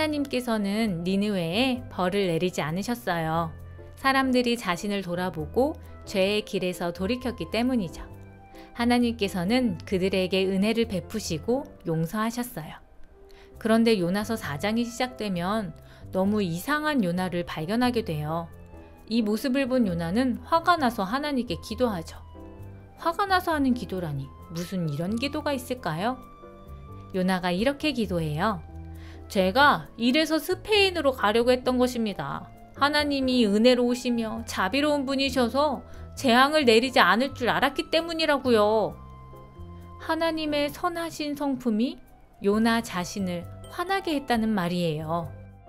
하나님께서는 니느웨에 벌을 내리지 않으셨어요. 사람들이 자신을 돌아보고 죄의 길에서 돌이켰기 때문이죠. 하나님께서는 그들에게 은혜를 베푸시고 용서하셨어요. 그런데 요나서 4장이 시작되면 너무 이상한 요나를 발견하게 돼요. 이 모습을 본 요나는 화가 나서 하나님께 기도하죠. 화가 나서 하는 기도라니 무슨 이런 기도가 있을까요? 요나가 이렇게 기도해요. 제가 이래서 스페인으로 가려고 했던 것입니다. 하나님이 은혜로우시며 자비로운 분이셔서 재앙을 내리지 않을 줄 알았기 때문이라고요. 하나님의 선하신 성품이 요나 자신을 화나게 했다는 말이에요.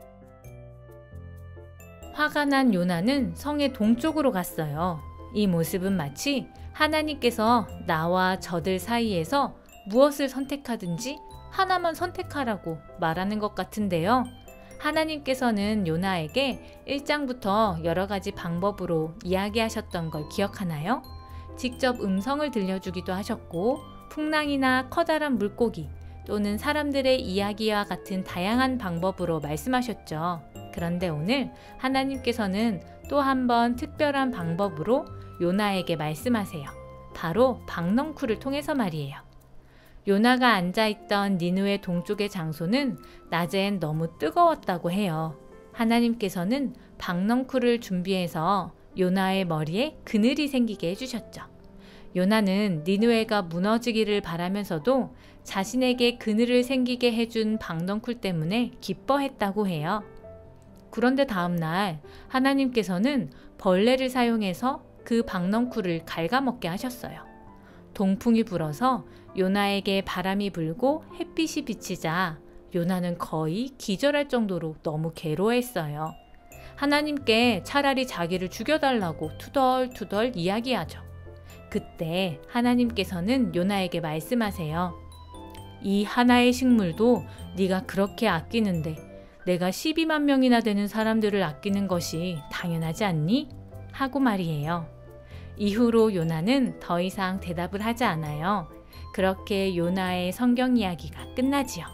화가 난 요나는 성의 동쪽으로 갔어요. 이 모습은 마치 하나님께서 나와 저들 사이에서 무엇을 선택하든지 하나만 선택하라고 말하는 것 같은데요. 하나님께서는 요나에게 1장부터 여러 가지 방법으로 이야기하셨던 걸 기억하나요? 직접 음성을 들려주기도 하셨고, 풍랑이나 커다란 물고기 또는 사람들의 이야기와 같은 다양한 방법으로 말씀하셨죠. 그런데 오늘 하나님께서는 또 한 번 특별한 방법으로 요나에게 말씀하세요. 바로 박넝쿨을 통해서 말이에요. 요나가 앉아있던 니느웨 동쪽의 장소는 낮엔 너무 뜨거웠다고 해요. 하나님께서는 박넝쿨을 준비해서 요나의 머리에 그늘이 생기게 해주셨죠. 요나는 니느웨가 무너지기를 바라면서도 자신에게 그늘을 생기게 해준 박넝쿨 때문에 기뻐했다고 해요. 그런데 다음날 하나님께서는 벌레를 사용해서 그 박넝쿨을 갉아먹게 하셨어요. 동풍이 불어서 요나에게 바람이 불고 햇빛이 비치자 요나는 거의 기절할 정도로 너무 괴로워했어요. 하나님께 차라리 자기를 죽여달라고 투덜투덜 이야기하죠. 그때 하나님께서는 요나에게 말씀하세요. 이 하나의 식물도 네가 그렇게 아끼는데 내가 12만 명이나 되는 사람들을 아끼는 것이 당연하지 않니? 하고 말이에요. 이후로 요나는 더 이상 대답을 하지 않아요. 그렇게 요나의 성경 이야기가 끝나지요.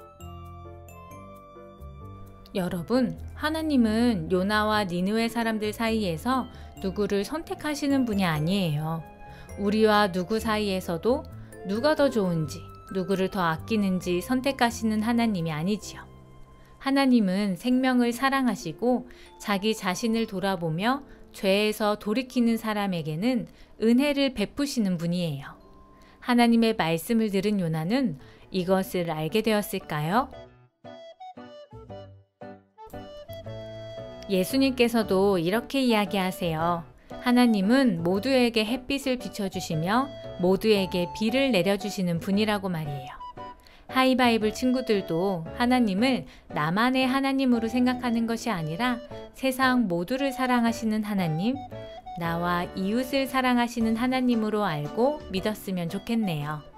여러분, 하나님은 요나와 니느웨 사람들 사이에서 누구를 선택하시는 분이 아니에요. 우리와 누구 사이에서도 누가 더 좋은지, 누구를 더 아끼는지 선택하시는 하나님이 아니지요. 하나님은 생명을 사랑하시고 자기 자신을 돌아보며 죄에서 돌이키는 사람에게는 은혜를 베푸시는 분이에요. 하나님의 말씀을 들은 요나는 이것을 알게 되었을까요? 예수님께서도 이렇게 이야기하세요. 하나님은 모두에게 햇빛을 비춰주시며 모두에게 비를 내려주시는 분이라고 말이에요. 하이바이블 친구들도 하나님을 나만의 하나님으로 생각하는 것이 아니라 세상 모두를 사랑하시는 하나님, 나와 이웃을 사랑하시는 하나님으로 알고 믿었으면 좋겠네요.